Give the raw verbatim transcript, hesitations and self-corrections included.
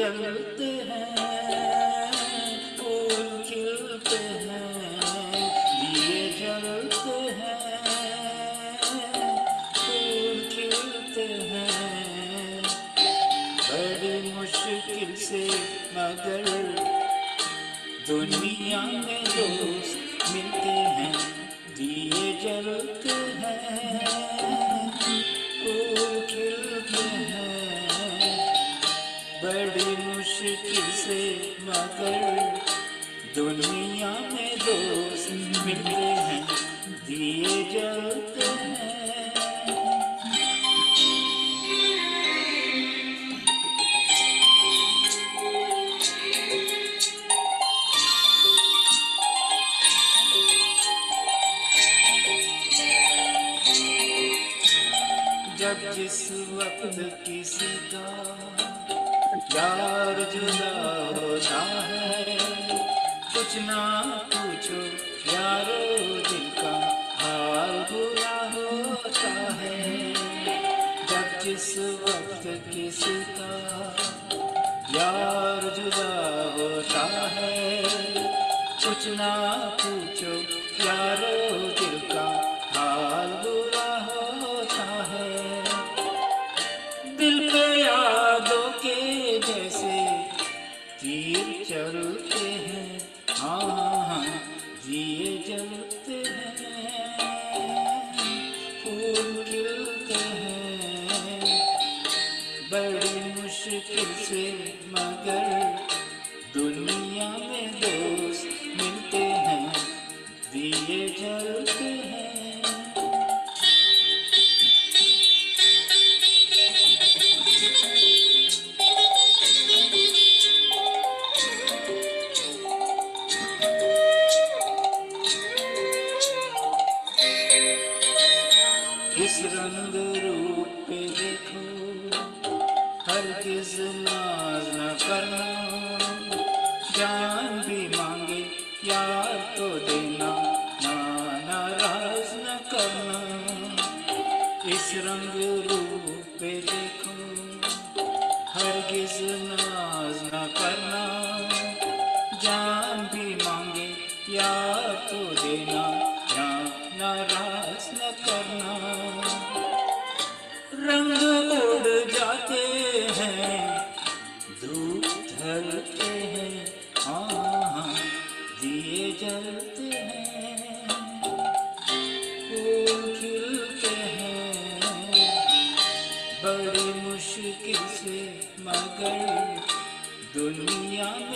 जलते हैं, फूल खिलते हैं, दिए जलते हैं, फूल खिलते हैं। बड़ी मुश्किल से मगर दुनिया में दोस्त मिलते हैं, दिए जलते हैं, फूल खिलते हैं। बड़ी मुश्किल से मगर दुनिया में दोस्त मिलते हैं, दिए जलते हैं। जब जिस वक्त किसी का यार जुदा होता है, कुछ ना पूछो यारो दिल का हाल बुरा होता है। जब जिस वक्त किसी का यार जुदा होता है, कुछ ना पूछो यारो दिल का हाल बुरा होता है। दिल पे यादों के जैसे तीर चलते हैं, हाँ हाँ दिए जलते हैं, फूल खिलते हैं। बड़ी मुश्किल से मगर दुनिया में दोस्त मिलते हैं, दिए जलते हैं। इस रंग रूप पे देखो, हरगिज़ नाज न करना, जान भी मांगे यार तो देना, ना नाराज न करना। इस रंग रूप पे देखो, हरगिज़ नाज न करना, जान भी मांगे यार तो देना, ना नाराज न करना। रंग उड़ जाते हैं, धूप ढलते हैं, हाँ हाँ दिए जलते हैं, फूल खिलते हैं। बड़ी मुश्किल से मगर दुनिया में